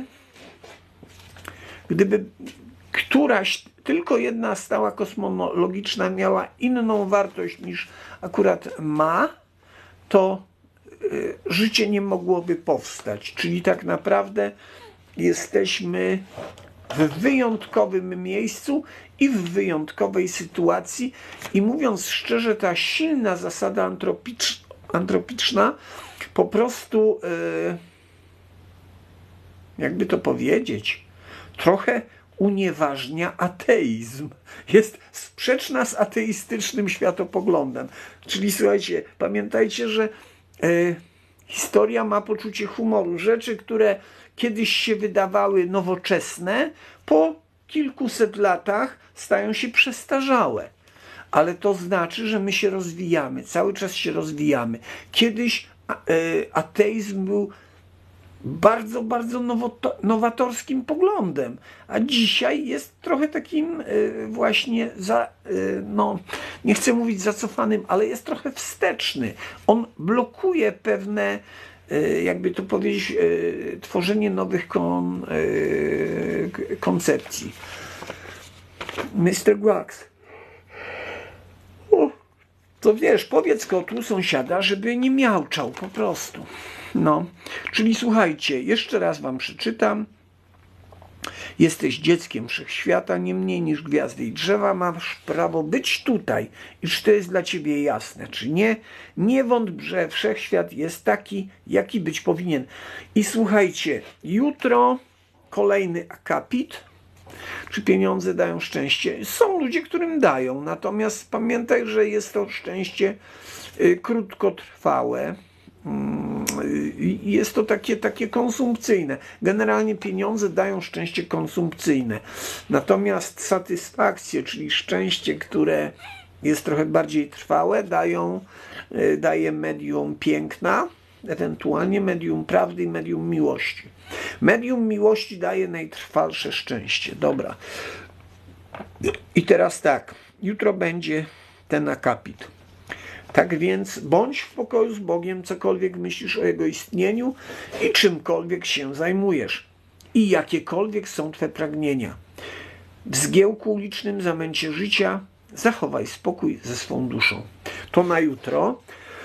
gdyby któraś, tylko jedna stała kosmologiczna miała inną wartość niż akurat ma, to y, życie nie mogłoby powstać. Czyli tak naprawdę jesteśmy w wyjątkowym miejscu i w wyjątkowej sytuacji. I mówiąc szczerze, ta silna zasada antropicz, antropiczna po prostu, yy, jakby to powiedzieć, trochę unieważnia ateizm. Jest sprzeczna z ateistycznym światopoglądem. Czyli słuchajcie, pamiętajcie, że yy, historia ma poczucie humoru. Rzeczy, które kiedyś się wydawały nowoczesne, po kilkuset latach stają się przestarzałe. Ale to znaczy, że my się rozwijamy, cały czas się rozwijamy. Kiedyś ateizm był bardzo, bardzo nowatorskim poglądem, a dzisiaj jest trochę takim właśnie, za, no, nie chcę mówić zacofanym, ale jest trochę wsteczny. On blokuje pewne, jakby to powiedzieć, tworzenie nowych kon, koncepcji. mister Gwax. To wiesz, powiedz kotu sąsiada, żeby nie miauczał po prostu. No, czyli słuchajcie, jeszcze raz wam przeczytam. Jesteś dzieckiem wszechświata, nie mniej niż gwiazdy i drzewa, masz prawo być tutaj. I czy to jest dla ciebie jasne, czy nie? Nie wątp, że wszechświat jest taki, jaki być powinien. I słuchajcie, jutro kolejny akapit. Czy pieniądze dają szczęście? Są ludzie, którym dają, natomiast pamiętaj, że jest to szczęście y, krótkotrwałe. Y, jest to takie, takie konsumpcyjne. Generalnie pieniądze dają szczęście konsumpcyjne. Natomiast satysfakcję, czyli szczęście, które jest trochę bardziej trwałe, dają, y, daje medium piękna, ewentualnie medium prawdy i medium miłości. Medium miłości daje najtrwalsze szczęście. Dobra. I teraz tak. Jutro będzie ten akapit. Tak więc bądź w pokoju z Bogiem, cokolwiek myślisz o Jego istnieniu i czymkolwiek się zajmujesz. I jakiekolwiek są Twe pragnienia. W zgiełku ulicznym, zamęcie życia zachowaj spokój ze swą duszą. To na jutro.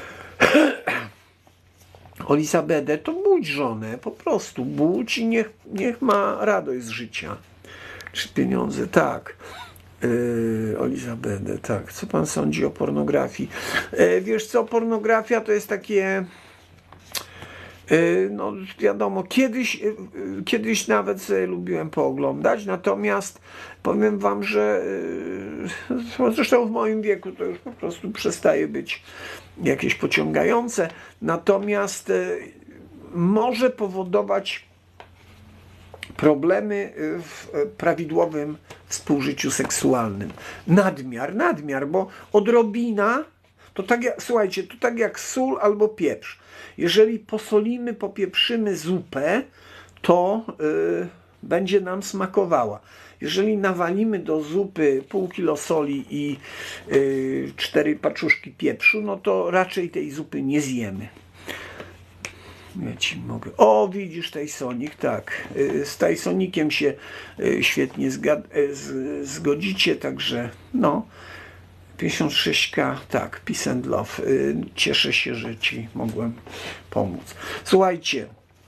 Elizabetę, to budź żonę, po prostu budź i niech, niech ma radość z życia. Czy pieniądze? Tak. Yy, Elizabetę, tak. Co pan sądzi o pornografii? Yy, wiesz co, pornografia to jest takie... Yy, no wiadomo, kiedyś, yy, kiedyś nawet sobie lubiłem pooglądać, natomiast powiem wam, że yy, zresztą w moim wieku to już po prostu przestaje być jakieś pociągające, natomiast y, może powodować problemy w prawidłowym współżyciu seksualnym. Nadmiar, nadmiar, bo odrobina, to tak jak, słuchajcie, to tak jak sól albo pieprz. Jeżeli posolimy, popieprzymy zupę, to y, będzie nam smakowała. Jeżeli nawalimy do zupy pół kilo soli i y, cztery paczuszki pieprzu, no to raczej tej zupy nie zjemy. Ja ci mogę. O, widzisz, Tysonik, tak. Y, z Tysonikiem się y, świetnie zgad- z, zgodzicie, także no. pięćdziesiąt sześć K, tak, peace and love. Y, cieszę się, że ci mogłem pomóc. Słuchajcie.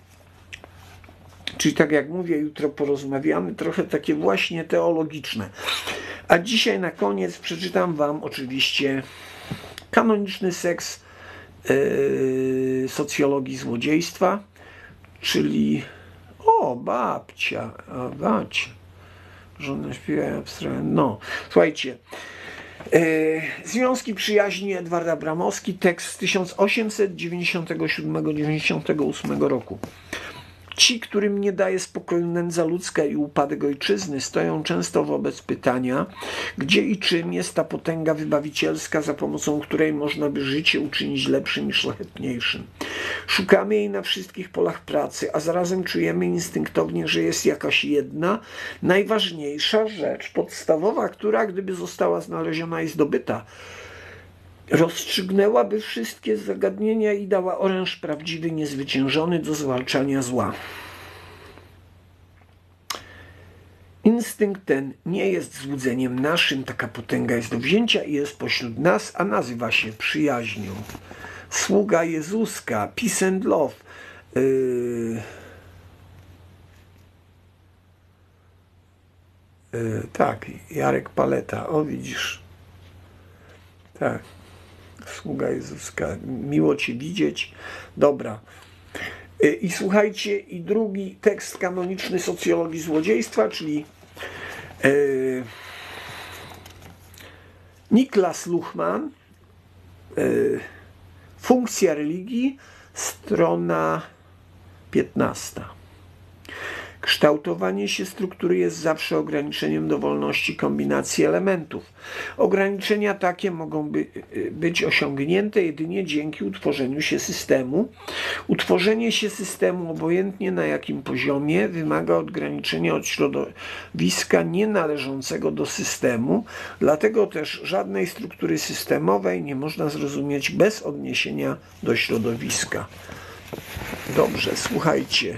Czyli tak jak mówię, jutro porozmawiamy, trochę takie właśnie teologiczne. A dzisiaj na koniec przeczytam wam oczywiście kanoniczny seks yy, socjologii złodziejstwa, czyli o, babcia, a babcia, żona śpiewa abstrahując. No, słuchajcie, yy, Związki Przyjaźni Edward Abramowski, tekst z tysiąc osiemset dziewięćdziesiątego siódmego do dziewięćdziesiątego ósmego roku. Ci, którym nie daje spokoju nędza ludzka i upadek ojczyzny, stoją często wobec pytania, gdzie i czym jest ta potęga wybawicielska, za pomocą której można by życie uczynić lepszym i szlachetniejszym. Szukamy jej na wszystkich polach pracy, a zarazem czujemy instynktownie, że jest jakaś jedna, najważniejsza rzecz, podstawowa, która, gdyby została znaleziona i zdobyta, rozstrzygnęłaby wszystkie zagadnienia i dała oręż prawdziwy, niezwyciężony do zwalczania zła. Instynkt ten nie jest złudzeniem naszym, taka potęga jest do wzięcia i jest pośród nas, a nazywa się przyjaźnią. Sługa Jezuska, Peace and Love. Yy... Yy, tak, Jarek Paleta, o widzisz. Tak. Sługa Jezuska, miło Cię widzieć. Dobra. I słuchajcie, i drugi tekst kanoniczny socjologii złodziejstwa, czyli yy, Niklas Luhmann, yy, Funkcja religii, strona piętnasta. Kształtowanie się struktury jest zawsze ograniczeniem dowolności kombinacji elementów. Ograniczenia takie mogą by, być osiągnięte jedynie dzięki utworzeniu się systemu. Utworzenie się systemu, obojętnie na jakim poziomie, wymaga odgraniczenia od środowiska nienależącego do systemu, dlatego też żadnej struktury systemowej nie można zrozumieć bez odniesienia do środowiska. Dobrze, słuchajcie.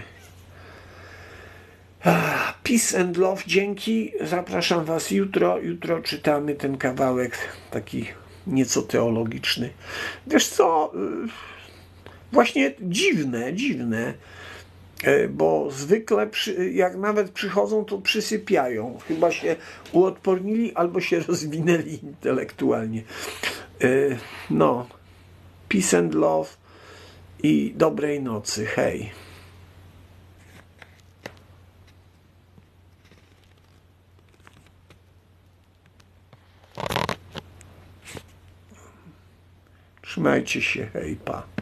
Peace and Love, dzięki. Zapraszam Was jutro. Jutro czytamy ten kawałek taki nieco teologiczny. Wiesz co, właśnie dziwne, dziwne, bo zwykle przy, jak nawet przychodzą, to przysypiają. Chyba się uodpornili albo się rozwinęli intelektualnie. No, Peace and Love i dobrej nocy. Hej. Trzymajcie się, hej, pa.